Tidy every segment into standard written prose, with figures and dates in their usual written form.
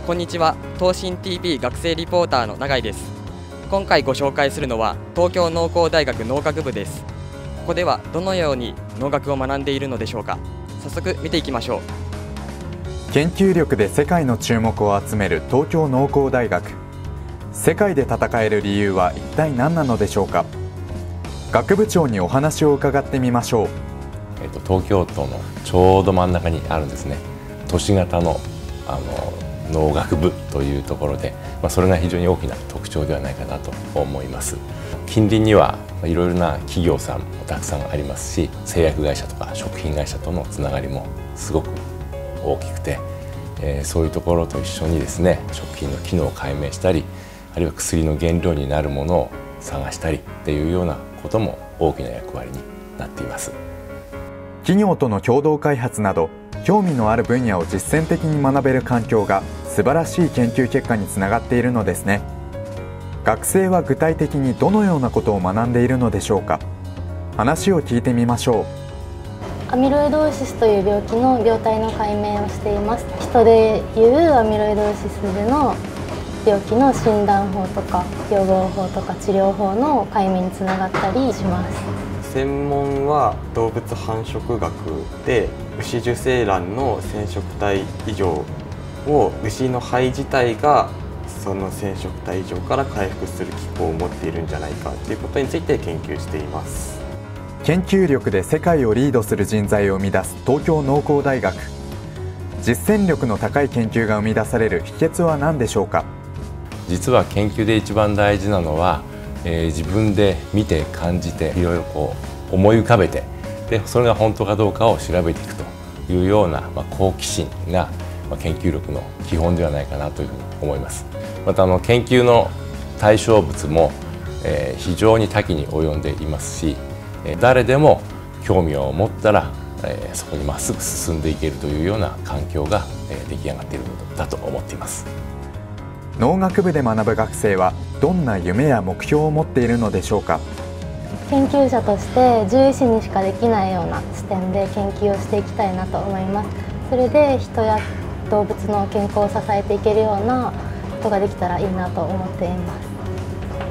こんにちは、東進 TV 学生リポーターの永井です。今回ご紹介するのは東京農工大学農学部です。ここではどのように農学を学んでいるのでしょうか。早速見ていきましょう。 研究力で世界の注目を集める東京農工大学。世界で戦える理由は一体何なのでしょうか。学部長にお話を伺ってみましょう。 東京都のちょうど真ん中にあるんですね。都市型の農学部というところで、それが非常に大きな特徴ではないかなと思います。近隣にはいろいろな企業さんもたくさんありますし、製薬会社とか食品会社とのつながりもすごく大きくて、そういうところと一緒にですね、食品の機能を解明したり、あるいは薬の原料になるものを探したりっていうようなことも大きな役割になっています。 企業との共同開発など興味のある分野を実践的に学べる環境が素晴らしい研究結果につながっているのですね。学生は具体的にどのようなことを学んでいるのでしょうか。話を聞いてみましょう。アミロイドーシスという病気の病態の解明をしています。人でいうアミロイドーシスでの病気の診断法とか予防法とか治療法の解明につながったりします。 専門は動物繁殖学で、牛受精卵の染色体異常を牛の肺自体がその染色体異常から回復する機構を持っているんじゃないかということについて研究しています。 研究力で世界をリードする人材を生み出す東京農工大学。実践力の高い研究が生み出される秘訣は何でしょうか。 実は研究で一番大事なのは、自分で見て感じていろいろ思い浮かべて、でそれが本当かどうかを調べていくというような、好奇心が、研究力の基本ではないかなというふうに思います。また研究の対象物も、非常に多岐に及んでいますし、誰でも興味を持ったら、そこにまっすぐ進んでいけるというような環境が、出来上がっているのだと思っています。 農学部で学ぶ学生はどんな夢や目標を持っているのでしょうか。 研究者として獣医師にしかできないような視点で研究をしていきたいなと思います。それで人や動物の健康を支えていけるようなことができたらいいなと思っています。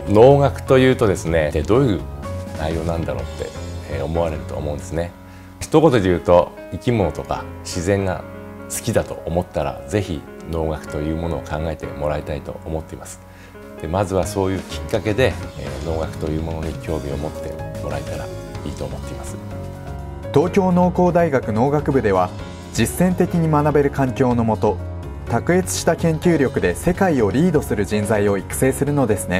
農学というとですね、どういう内容なんだろうって思われると思うんですね。一言で言うと、生き物とか自然が好きだと思ったら、ぜひ農学というものを考えてもらいたいと思っています。でまずはそういうきっかけで、農学というものに興味を持ってもらえたらいいと思っています。 東京農工大学農学部では実践的に学べる環境のもと、卓越した研究力で世界をリードする人材を育成するのですね。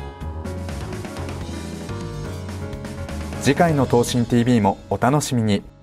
次回の東進 TV もお楽しみに。